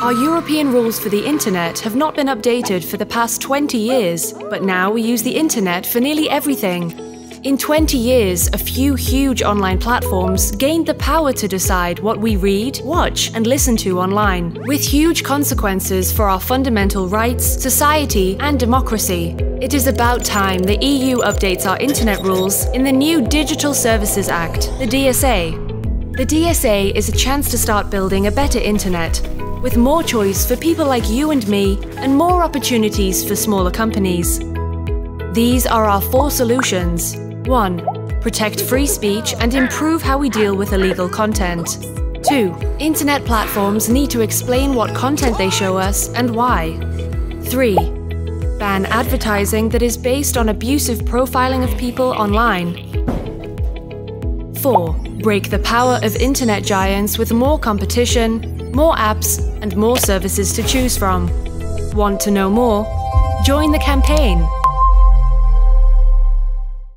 Our European rules for the internet have not been updated for the past 20 years, but now we use the internet for nearly everything. In 20 years, a few huge online platforms gained the power to decide what we read, watch, and listen to online, with huge consequences for our fundamental rights, society, and democracy. It is about time the EU updates our internet rules in the new Digital Services Act, the DSA. The DSA is a chance to start building a better internet, with more choice for people like you and me, and more opportunities for smaller companies. These are our 4 solutions. 1. Protect free speech and improve how we deal with illegal content. 2. Internet platforms need to explain what content they show us and why. 3. Ban advertising that is based on abusive profiling of people online. 4. Break the power of internet giants with more competition, more apps, and more services to choose from. Want to know more? Join the campaign!